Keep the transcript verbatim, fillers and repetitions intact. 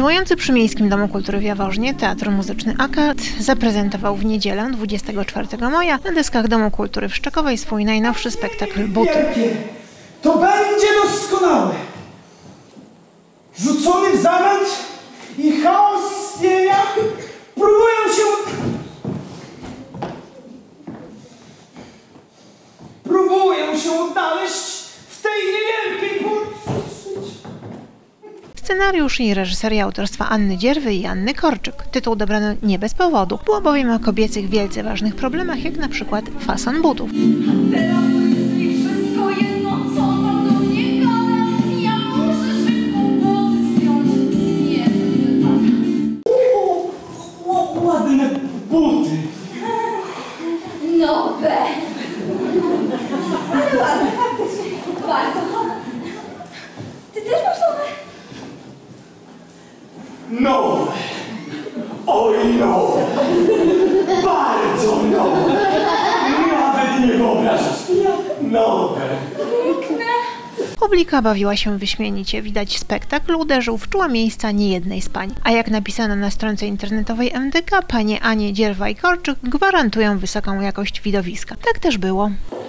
Działający przy Miejskim Domu Kultury w Jaworznie Teatr Muzyczny Akad zaprezentował w niedzielę dwudziestego czwartego maja na deskach Domu Kultury w Szczekowej swój najnowszy spektakl Buty. Wielkie. To będzie doskonałe. Rzucony w zamęt i chaos istnienia próbują się... Próbują się odnaleźć w tej niewielkiej porcji życia. Scenariusz i reżyseria autorstwa Anny Dzierwy i Anny Korczyk. Tytuł dobrano nie bez powodu. Było bowiem o kobiecych wielce ważnych problemach, jak na przykład fason butów. Ładne buty. Nowe. Ale ładne, faktycznie. Bardzo. Ty też masz nowe? Nowe. Oj, nowe. Bardzo nowe. Nawet nie wyobrażasz. Nowe. Piękne. Publika bawiła się wyśmienicie. Widać, spektakl uderzył w czuła miejsca niejednej z pań. A jak napisano na stronce internetowej M D K, panie Anie Dzierwa i Korczyk gwarantują wysoką jakość widowiska. Tak też było.